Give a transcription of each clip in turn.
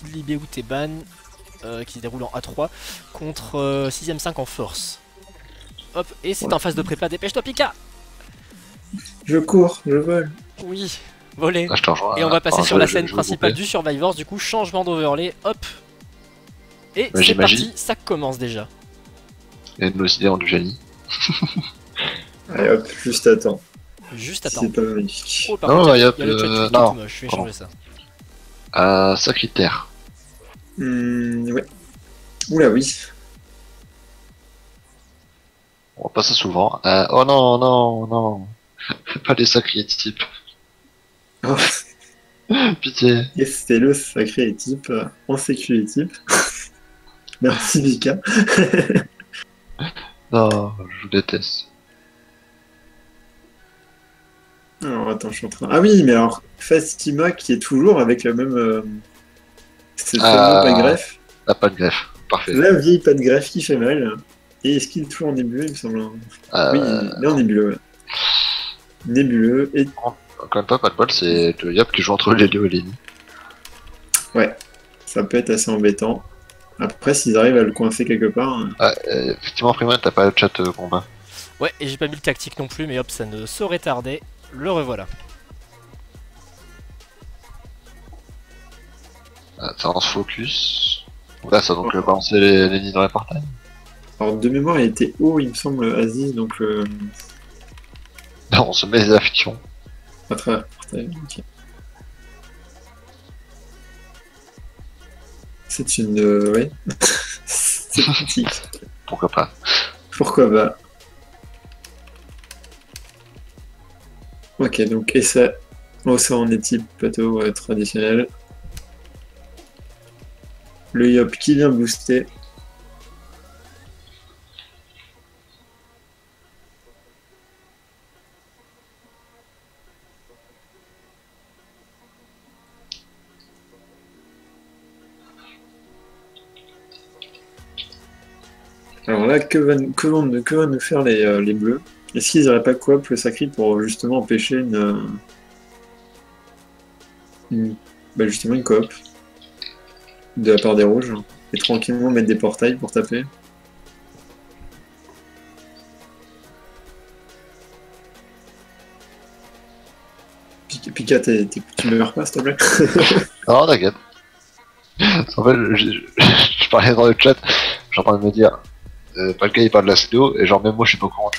Libé ou Teban, qui se déroule en A3, contre 6ème 5 en force. Hop, et c'est en phase de prépa, dépêche-toi Pika. Je cours, je vole. Oui, volé. Là, je te rejoins. Et on va passer Enfin, sur la je- scène je principale regroupais. du Survivors, du coup changement d'overlay, hop. Et Magie, c'est parti, magie. ça commence déjà. Et nos idées en du génie. Allez hop, juste attends. Juste attends. C'est pas magnifique. Oh par Non, contre, il y a il y a le chat qui est non, tout moche, je vais pardon. changer ça. Sacritaire. Ouais. Oula oui. On voit pas ça souvent. Oh non, non, non. Pas des sacrés types. Oh, Pitié. et c'était le sacré type en sécu type. Merci Vika. Non, je vous déteste. Alors attends, je suis en train. Ah oui, mais alors Fastima qui est toujours avec la même. C'est fameux pas de greffe. Ah, pas de greffe. Parfait. La vieille pas de greffe qui fait mal. Et est-ce qu'il est toujours en nébuleux, il me semble. Oui, il est en nébuleux. Ouais. Nébuleux et. Encore une fois, pas de bol, c'est le Yap qui joue entre les deux et l'ennemi. Ouais, ça peut être assez embêtant. Après, s'ils arrivent à le coincer quelque part. Effectivement, Freeman, t'as pas le chat combat. Ouais, et j'ai pas mis le tactique non plus, mais hop, ça ne saurait tarder. Le revoilà. Ça lance focus. Là, ça va donc balancer les nids dans les portails. Alors, de mémoire, il était haut, il me semble, Aziz, donc Non, on se met les affections. à travers le portail. Ok. C'est une. Ouais. C'est pratique. Pourquoi pas. Pourquoi pas. Ok, donc, et ça. Oh, ça en est type plateau traditionnel. Le Yop qui vient booster. Alors là, que vont nous faire les bleus? Est-ce qu'ils n'auraient pas coop le sacré pour justement empêcher justement une coop de la part des rouges et tranquillement mettre des portails pour taper? Pika, tu meurs pas, s'il te plaît? Non, t'inquiète. En fait, je parlais dans le chat, j'ai en train de me dire, pas le gars il parle de la CDO, et genre même moi je suis pas au courant.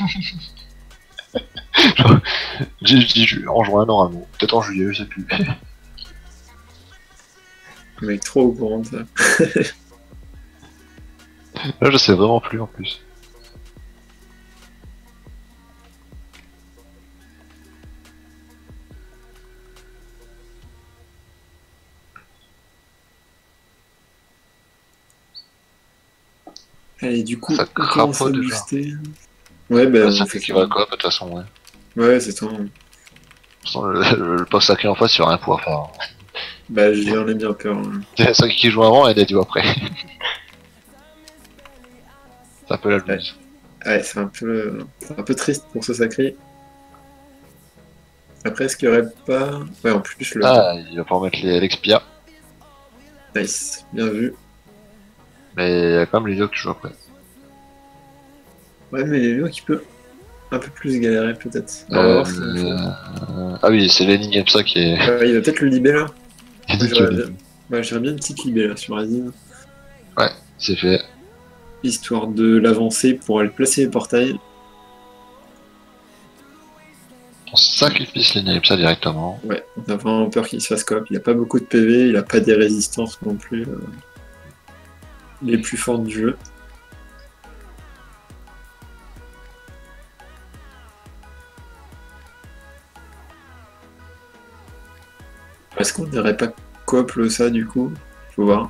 Genre, j'ai dit en juin normalement, peut-être en juillet, je sais plus. Le mec trop au courant de ça. Là je sais vraiment plus en plus. Allez, du coup, Ça on commence à crapaud déjà. booster. Ouais, bah, Ça on fait fait qu'il ça. va quoi de toute façon, ouais. Ouais, c'est ça. De toute façon, le poste sacré en face, il va rien pouvoir faire. Bah, j'en ai bien peur. C'est ça qui joue avant et des duos après. C'est un peu la loose. Ouais, c'est un peu triste pour ce sacré. Après, est-ce qu'il y aurait pas. Ouais, en plus, le. Ah, il va pouvoir mettre l'expia, Nice, bien vu. mais il y a quand même les duos qui jouent après. Ouais, mais les lieux qui peut un peu plus galérer, peut-être. On va Euh, voir ce qu'il faut. Ah oui, c'est Lenny Game ça qui est. Ouais, il va peut-être le libé là. qui dit J'aurais que- bien... Ouais, j'aurais bien une petite libé là sur Azim. Ouais, c'est fait. Histoire de l'avancer pour aller placer les portails. On sacrifice Lenny Game ça directement. Ouais, on a vraiment peur qu'il se fasse coop. Il a pas beaucoup de PV, il a pas des résistances non plus les plus fortes du jeu. Est-ce qu'on dirait pas coop le ça du coup? Faut voir.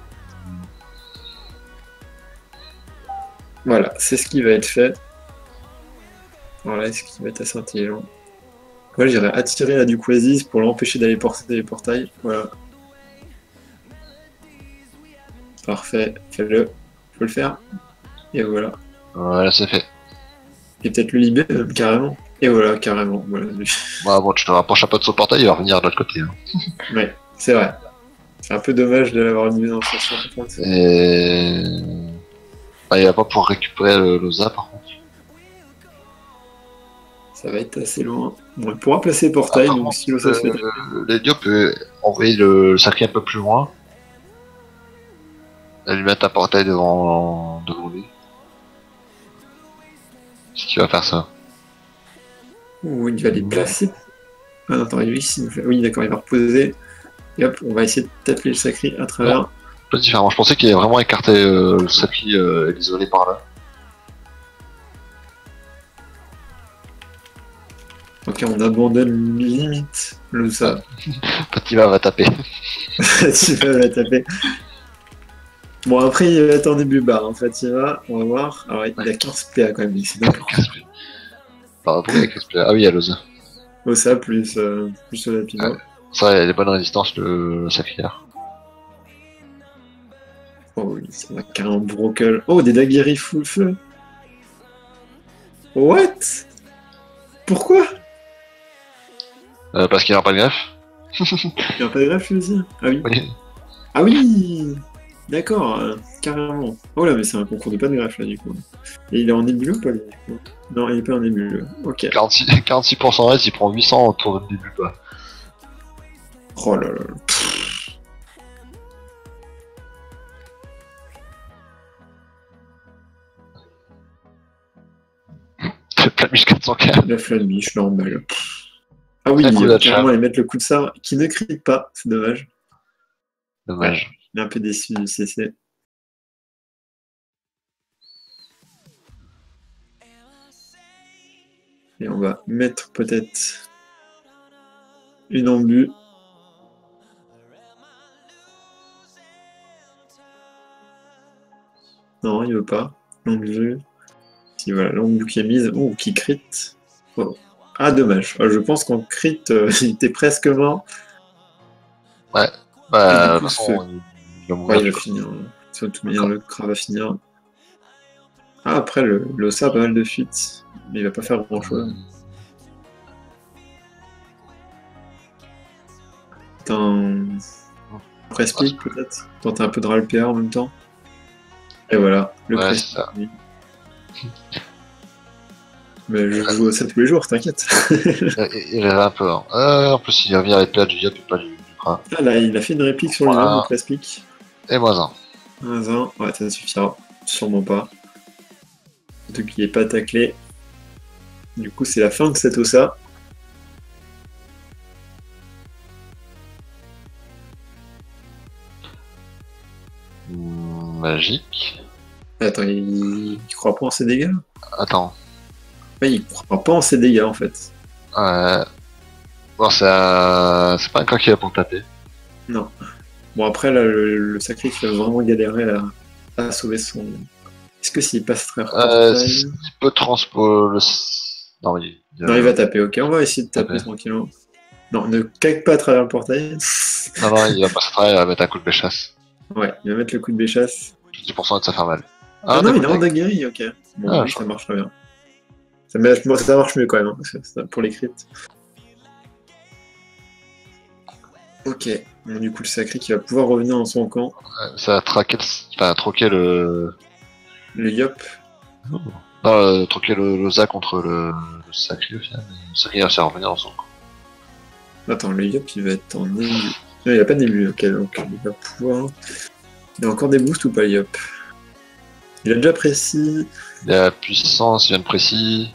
Voilà, c'est ce qui va être fait. Voilà, ce qui va être assez intelligent. Moi, j'irais attirer la du Quasis pour l'empêcher d'aller porter les portails. Voilà. Parfait, fais-le. Faut le faire. Et voilà. Voilà, c'est fait. Et peut-être le libé, carrément. Et voilà, carrément. Voilà. Bon, tu te rapproches un peu de son portail, il va revenir de l'autre côté. Hein. Ouais, c'est vrai. C'est un peu dommage de l'avoir mis dans le sens par contre. Et... Ah, il va pas pouvoir récupérer l'Osa par contre. Ça va être assez loin. Bon, il pourra placer portail, par donc contre, si l'Osa se fait taper. Lédio peut envoyer le sacré un peu plus loin. Et lui mettre un portail devant lui. Si tu vas faire ça. Ouh, il va les placer. Ah non, attends, lui, ici. Oui, d'accord, il va reposer. Et hop, on va essayer de taper le sacré à travers. Un peu différemment. Je pensais qu'il allait vraiment écarté le sacré et l'isoler par là. Ok, on abandonne limite l'Osa. Fatima va taper. Fatima va taper. Bon, après, il va être en début barre, hein, Fatima. On va voir. Alors, il a 15 PA quand même, c'est dingue. Par rapport avec Ah oui, il y a l'Osa. Osa plus le Lapino. Ouais. Ça, il y a des bonnes résistances, le sacrière. Oh oui, ça va carrément brocal. Oh, des daguerris full feu. What? Pourquoi? Parce qu'il n'a pas de greffe. Il n'y a pas de greffe, lui aussi? Ah oui. Oui. Ah oui! D'accord, carrément. Oh là, mais c'est un concours de pas de greffe, là, du coup. Et il est en nébuleux ou pas, lui, du coup? Non, il est pas en nébuleux. Ok. 46% reste, il prend 800 autour de début pas. Oh là là. Flamiche 400k. La flamiche, normal. Ah oui, Un coup d'achat. carrément, ils mettent le coup de ça qui ne crie pas, c'est dommage. Dommage. Il est un peu déçu du CC. Et on va mettre peut-être une embu. Non, il veut pas. L'embu. Si voilà, l'embu qui est mise. Oh, qui crit. Oh. Ah, dommage. Je pense qu'en crit, il était presque mort. Ouais. Bah, Et de du toute coup, façon, il va ouais, mourir. il va finir. De toute manière, le cra va finir. Ah, après, l'Ossa a pas mal de fuites. Mais il va pas faire grand chose. Un press-pick peut-être. Tenter un peu de râle-PA en même temps. Et voilà, le Ouais, press-pick. c'est ça. Mais je joue à ça tous les jours, t'inquiète. Il rêve un peu. Hein. En plus, il revient avec PA du Yop et pas du Kra. Ah là, il a fait une réplique sur Voilà. le press-pick. Et moins 1. 1-1, ouais, ça suffira. Sûrement pas. Surtout qu'il n'est pas taclé. Du coup, c'est la fin de cette Ossa. Magique. Attends, il croit pas en ses dégâts? Attends. Ouais, il croit pas en ses dégâts en fait. Bon, c'est pas un cas qui va pour taper. Non. Bon, après, là, le sacré qui va vraiment galérer à sauver son. Est-ce que s'il passe très Il peut transposer le. Non, Non, il va taper, ok. On va essayer de taper tranquillement. Non, ne caque pas à travers le portail. Non, il va pas se travailler, il va mettre un coup de béchasse. Ouais, il va mettre le coup de béchasse. 10% de ça faire mal. Ah non, il est en daguerri, ok. Bon, oui, je ça marche très bien. Ça marche mieux quand même, hein, pour les crits. Ok, bon, du coup, le sacré qui va pouvoir revenir dans son camp. Ça a troqué le. Le Yop. Non, troquer le Za contre le sacré au final. Le sacré va revenir dans son camp. Attends, le Yop il va être en élu. Non, il a pas d'élu, ok, donc il va pouvoir. Il a encore des boosts ou pas, le Yop? Il a déjà précis. Il a puissance, il vient de précis.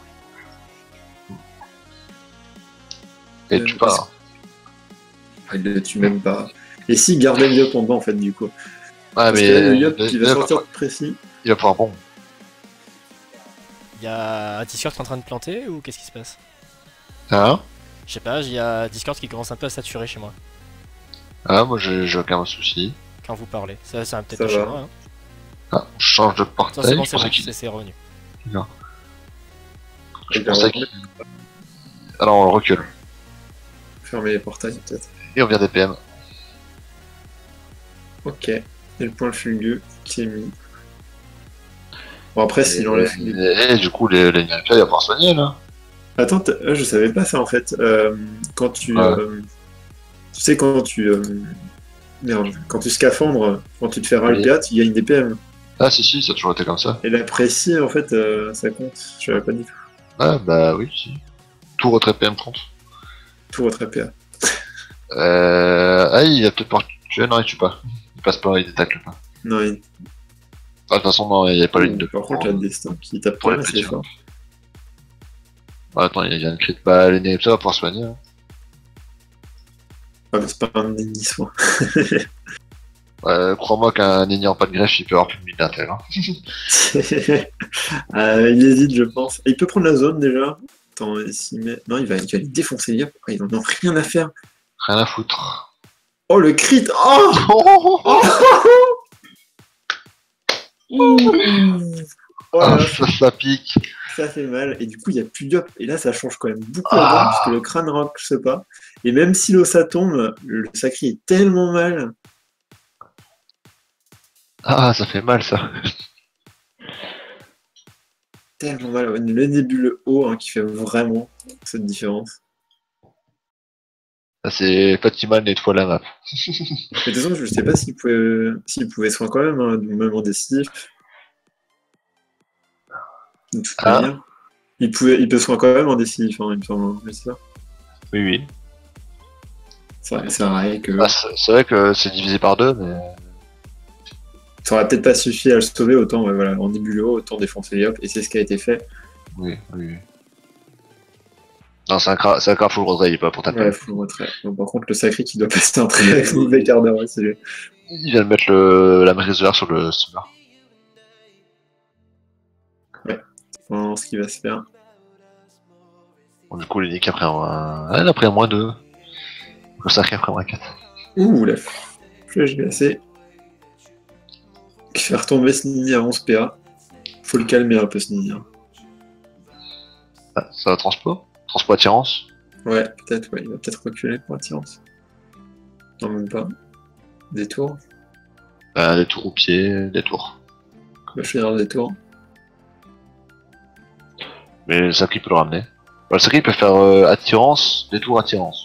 Et tu pars. Ah, il le tue même pas. Et s'il gardait le Yop en bas en fait, du coup. Ah, Parce mais. que là, le Yop qui va sortir de précis. Il va pouvoir bon. Il y a un Discord qui est en train de planter ou qu'est-ce qui se passe? Hein? Je sais pas, il y a Discord qui commence un peu à saturer chez moi. Ah, moi j'ai aucun souci. Quand vous parlez, ça va peut-être Ça chez va. moi. Hein. Ah, je change de Ça, portail. c'est bon, Je pensais qu'il. c'est revenu. Non. Je pensais qu'il. Alors on le recule. Fermer les portails peut-être. Et on vient des PM. Ok. Et le point fulgueux qui est mis. Bon après s'il enlève les... Et du coup les Nirapia il va pouvoir soigner là. Attends, je savais pas ça en fait. Quand tu... Ouais. tu sais quand tu Merde, quand tu scaphandres, quand tu te fais ras le PA, tu gagnes des PM. Ah si, ça a toujours été comme ça. Et la précis, en fait, ça compte. Je savais pas du tout. Ah bah oui, si. Tout retrait PM compte. Tout retrait PA. Ah, il a peut-être pas tué, non, il tue pas. Il passe pas, il détacle pas. Non, Ah, de toute façon, non, il n'y a pas ligne de par contre, la destin qui tape pour pas les assez petits. fort. Ah, attends, il y a une crit. Bah, l'Enepsa va pouvoir soigner. Hein. Ah, mais c'est pas un ennemi soin. Crois-moi qu'un ennemi en pas de greffe, il peut avoir plus de 1000 d'intel. Hein. Il hésite, je pense. Et il peut prendre la zone déjà. Attends, s'il met... Non, il va les défoncer. Ils en ont rien à faire. Rien à foutre. Oh, le crit. Oh, oh Ah, là, ça pique. ça fait mal. Et du coup, il n'y a plus d'up. Et là, ça change quand même beaucoup la donne, puisque le crâne roxe pas. Et même si l'ossa tombe, le sacré est tellement mal. Ah, ça fait mal ça. Tellement mal. Le nébuleux haut hein, qui fait vraiment cette différence. Ça, c'est Fatima nettoie la map. Mais de toute façon, je sais pas s'il pouvait soin quand même, hein, même en décisif. De toute manière. Il peut soin quand même en décisif, hein, il me semble. Mais c'est ça. Oui, oui. C'est vrai que. Ah, c'est vrai que c'est divisé par deux, mais. Ça aurait peut-être pas suffi à le sauver, autant voilà, en nébuleux haut, autant défoncer les hop, et c'est ce qui a été fait. Oui, oui. Non, c'est un craft full retrait, il est pas pour taper. Ouais, full retrait. Bon, par contre, le sacré qui doit passer un très mauvais quart d'heure, c'est lui. Il vient de mettre la maîtrise de l'air sur le steamer. Enfin, ce qui va se faire. Bon, du coup, l'unique après elle a pris un -2. Le sacré après -4. Ouh, la flèche glacée. Qui fait retomber ce Nini à 11 PA. Faut le calmer un peu, ce Nini. Ah, ça va transpo attirance. Ouais, peut-être, ouais. Il va peut-être reculer pour attirance. Non, même pas. Détour. Des tours au pied, des tours. Il va choisir le détour. Mais le sacré peut le ramener. Le sacré peut faire attirance, détour, attirance.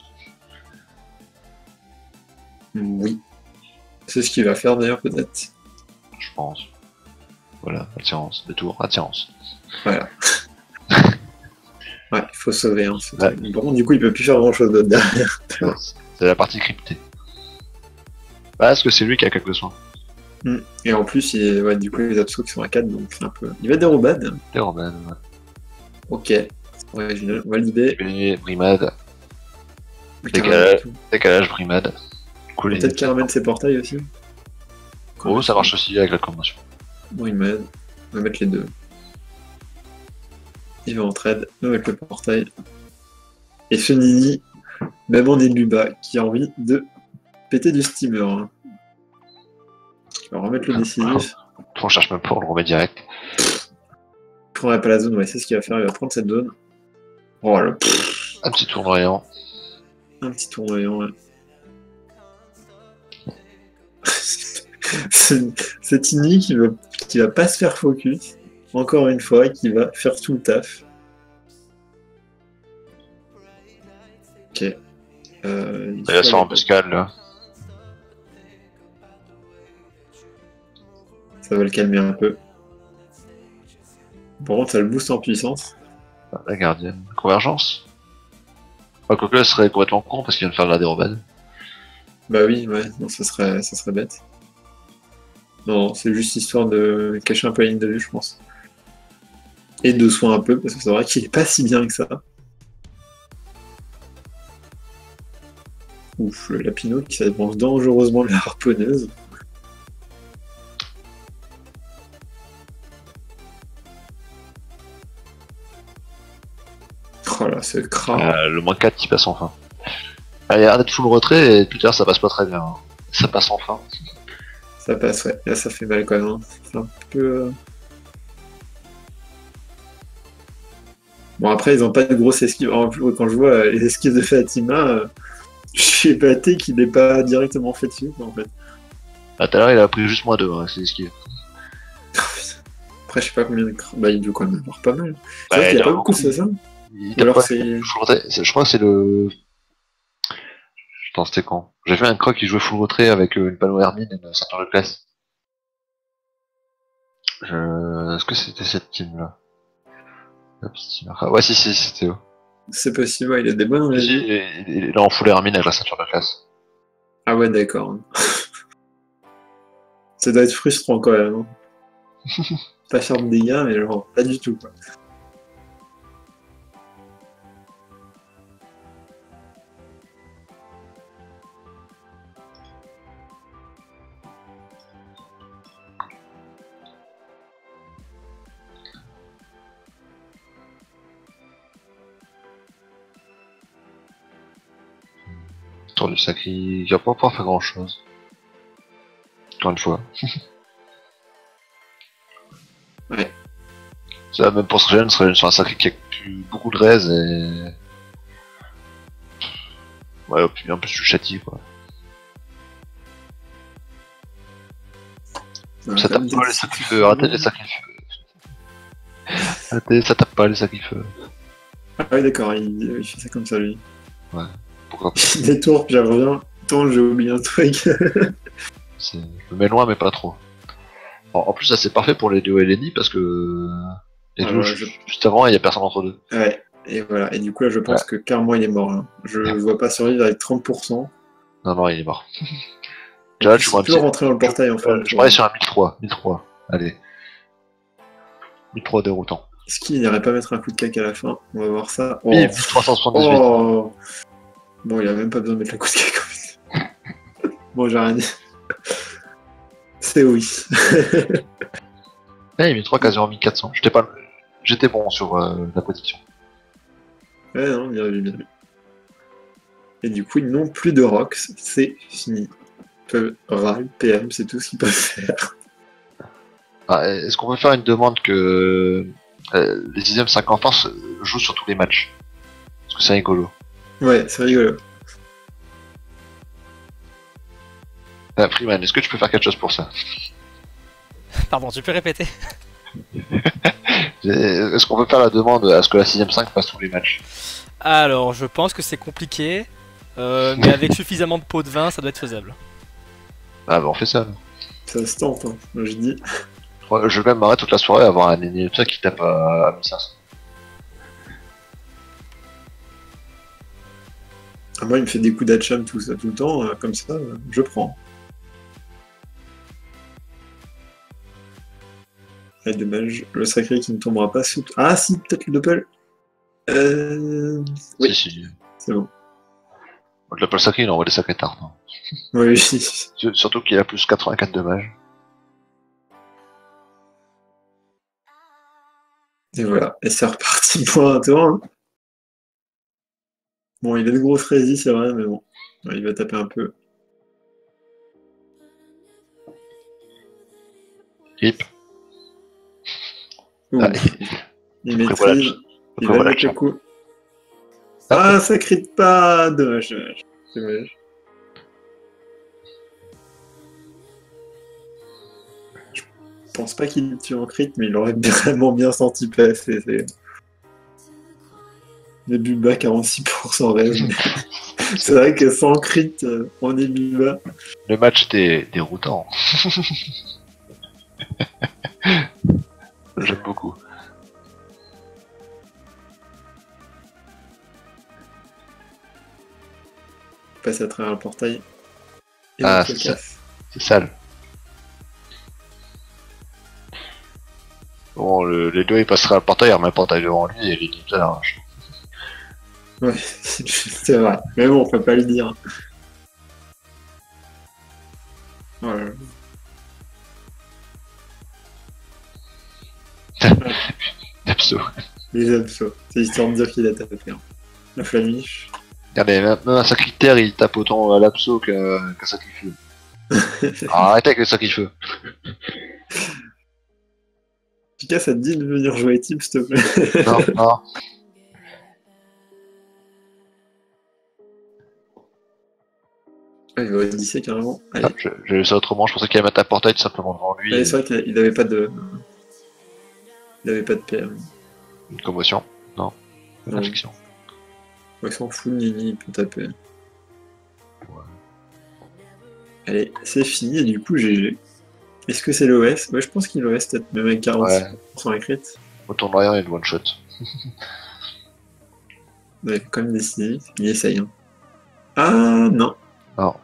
Oui. C'est ce qu'il va faire d'ailleurs, peut-être. Je pense. Voilà, attirance, détour, attirance. Voilà. Ouais, il faut sauver. Hein, Ouais. Bon, du coup, il peut plus faire grand-chose d'autre derrière. C'est la partie cryptée. Parce que c'est lui qui a quelques soins. Et en plus, ouais, du coup, les absos qui sont à 4, donc c'est un peu... Il va dérobade. Des Roman, ouais. Ok. C'est original. On va l'idée. Et Brimade, décalage, Brimade. Cool. Peut-être qu'il ramène ses portails aussi. Oh, ça marche aussi avec la convention. Brimade. On va mettre les deux. Il va en trade. On va mettre le portail. Et ce Nini, même en élu bas, qui a envie de péter du steamer. Hein. On va remettre le décisif. On cherche même pas, on le remet direct. Il prendra pas la zone, ouais, c'est ce qu'il va faire. Il va prendre cette zone. Voilà. Un petit tournoyant. Un petit tournoyant, ouais. C'est Nini qui va pas se faire focus. Encore une fois, qui va faire tout le taf. Ok. Il va se faire embuscade là. Ça va le calmer un peu. Par contre, ça le booste en puissance. La gardienne. Convergence. Enfin, quoique, elle serait complètement con parce qu'il vient de faire de la dérobade. Bah oui, ouais, non, ça serait bête. Non, c'est juste histoire de cacher un peu la ligne de vue, je pense. Et de soin un peu, parce que c'est vrai qu'il est pas si bien que ça. Ouf, le Lapino qui s'avance dangereusement de la harponneuse. Oh là, ce crâne. Le -4 qui passe enfin. Il a l'air d'être full retrait et plus tard ça passe pas très bien. Hein. Ça passe enfin. Ça passe, ouais. Là, ça fait mal quand même. Hein. C'est un peu... Bon, après, ils ont pas de grosses esquives. En plus, quand je vois les esquives de Fatima, je suis épaté qu'il n'ait pas directement fait dessus, en fait. Ah, tout à l'heure, il a pris juste -2, ouais, c'est esquive. Après, je sais pas combien de... Bah, il doit quand même avoir pas mal. C'est Bah, vrai qu'il y a il pas beaucoup, c'est ça? Il Ou alors pas- c'est... Je crois que c'est le. Attends, c'était quand? J'ai fait un croc qui jouait full retrait avec une panneau Hermine et une ceinture de classe. Est-ce que c'était cette team là? Ouais, si, c'était eux. C'est possible, ouais, il a des bonnes Si, régies. il est en full Hermine avec la ceinture de classe. Ah ouais, d'accord. Ça doit être frustrant quand même. Hein. Pas faire de dégâts, mais genre, pas du tout, quoi. Tour du sac, il va pas pouvoir faire grand chose. Encore une fois. Ouais. Ça, même pour Sregen sur un sacré qui a plus beaucoup de raise et. Ouais, puis un peu du châti quoi. Ouais, Ça tape pas les sacrifeux, arrêtez les sacrifeux. Arrêtez, ça tape pas les sacrifeux. Ah oui, d'accord, il fait ça comme ça, lui. Ouais, pourquoi pas. Il détourne, puis il revient. Attends, j'ai oublié un truc. Je me mets loin, mais pas trop. En plus, ça c'est parfait pour les duos et Lenny parce que. Les duos, juste avant, il y a personne entre deux. Ouais, et voilà. Et du coup, là, je pense que carrément, il est mort. Là. Je le vois pas survivre avec 30%. Non, il est mort. Là, tu peux rentrer dans le portail en fin de je parie sur un 1003. 1003. Allez. 1003 déroutant. Est-ce qu'il n'irait pas mettre un coup de cac à la fin? On va voir ça. Oh. 378. Oh. Bon, il a même pas besoin de mettre le coup de cac. Bon, j'ai rien dit. C'est oui. Il met 3 quasiment 1400. J'étais bon sur la position. Ouais, non, bien vu, bien vu. Et du coup, ils n'ont plus de rocks. C'est fini. Ils peuvent RAL, PM, c'est tout ce qu'ils peuvent faire. Ah, est-ce qu'on peut faire une demande que les 6ème 5 en force jouent sur tous les matchs? Parce que c'est rigolo. Ouais, c'est rigolo. Freeman, est-ce que tu peux faire quelque chose pour ça? Pardon, tu peux répéter? Est-ce qu'on peut faire la demande à ce que la 6ème 5 fasse tous les matchs? Alors, je pense que c'est compliqué, mais avec suffisamment de pots de vin, ça doit être faisable. Ah bah on fait ça. Ça se tente, hein, je dis. Je vais même m'arrêter toute la soirée à avoir un ennemi qui tape à 1500. Ah, moi, il me fait des coups d'Hacham tout le temps, comme ça, je prends. Ah, dommage, le sacré qui ne tombera pas sous... Ah si, peut-être le doppel. Oui, si. C'est bon. Le doppel sacré, il envoie des sacrés tard. Non oui. Surtout qu'il a plus 84 de mage. Et voilà, et c'est reparti pour un tour. Hein. Bon, il a de grosses résis, c'est vrai, mais bon, il va taper un peu. Hip. Ah, il maîtrise, il va mettre le coup. Ah, ça crit pas! Dommage. Dommage. Je pense pas qu'il tue en crit, mais il aurait vraiment bien senti PS. Début bas, 46% rêve. C'est vrai que sans crit, on est mis bas. Le match était déroutant. J'aime beaucoup. Passe à travers le portail. Et ah, c'est sale. Bon, les deux, il passera le portail, il remet le portail devant lui et il est là. Ouais, c'est vrai. Mais bon, on peut pas le dire. Voilà. Abso. Les absos. C'est histoire de dire qu'il a tapé. Hein. La flamiche. Regardez, même un sacritaire, il tape autant à l'abso qu'un sacrifieux. Arrêtez avec le sacrifieux. Pika, ça te dit de venir jouer team, s'il te plaît? Non. Il va Odyssée carrément. Ah, j'ai vu ça autrement, je pensais qu'il allait mettre un portail tout simplement devant lui. C'est vrai qu'il avait pas de. Il avait pas de PM. Une commotion? Non. Une infection. Il s'en fout, Nini, il peut taper. Allez, c'est fini, et du coup, GG. Est-ce que c'est l'OS? Ouais, je pense qu'il l'OS, peut-être même avec 46% écrite. Au tournoi rien, il y a une one shot. Ouais, faut quand même décider. Il essaye. Hein. Ah non. Non.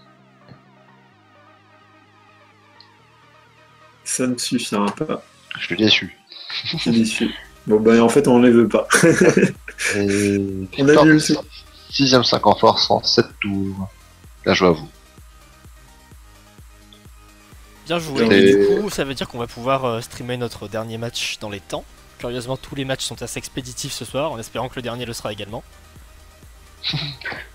Ça ne suffira pas. Je suis déçu. Je suis déçu. Bon, bah en fait, on ne les veut pas. Et... On a vu le tout. 6ème 5 en force en 7 tours. Bien joué à vous. Bien joué. Et- Et du coup, ça veut dire qu'on va pouvoir streamer notre dernier match dans les temps. Curieusement, tous les matchs sont assez expéditifs ce soir, en espérant que le dernier le sera également.